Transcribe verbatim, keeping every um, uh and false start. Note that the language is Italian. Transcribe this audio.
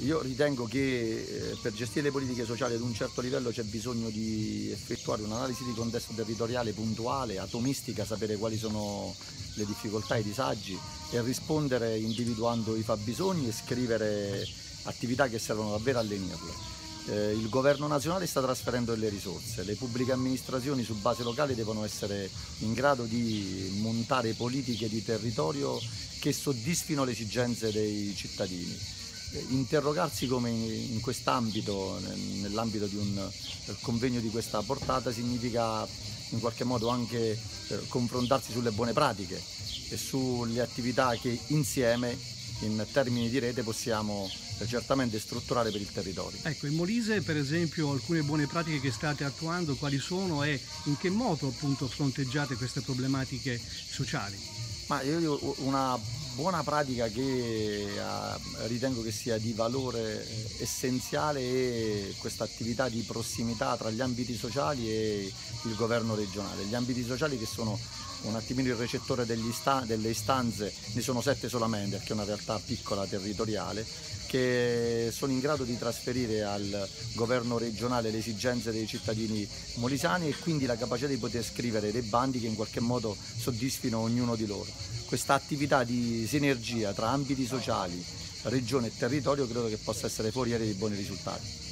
io ritengo che eh, per gestire le politiche sociali ad un certo livello c'è bisogno di effettuare un'analisi di contesto territoriale puntuale, atomistica, sapere quali sono le difficoltà e i disagi e rispondere individuando i fabbisogni e scrivere attività che servono davvero a lenirle. Eh, il governo nazionale sta trasferendo delle risorse, le pubbliche amministrazioni su base locale devono essere in grado di montare politiche di territorio che soddisfino le esigenze dei cittadini. Eh, interrogarsi come in, in quest'ambito, nell'ambito di un convegno di questa portata, significa in qualche modo anche eh, confrontarsi sulle buone pratiche e sulle attività che insieme in termini di rete possiamo certamente strutturare per il territorio. Ecco, in Molise per esempio alcune buone pratiche che state attuando, quali sono e in che modo appunto fronteggiate queste problematiche sociali? Ma io una buona pratica che uh, ritengo che sia di valore essenziale è questa attività di prossimità tra gli ambiti sociali e il governo regionale. Gli ambiti sociali che sono un attimino il recettore degli ista- delle istanze, ne sono sette solamente perché è una realtà piccola territoriale, che sono in grado di trasferire al governo regionale le esigenze dei cittadini molisani e quindi la capacità di poter scrivere dei bandi che in qualche modo soddisfino ognuno di loro. Questa attività di sinergia tra ambiti sociali, regione e territorio credo che possa essere foriera di buoni risultati.